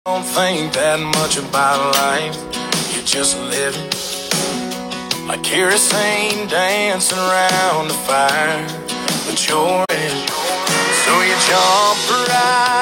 Don't think that much about life. You're just living like kerosene dancing around the fire, but you're in. So you jump right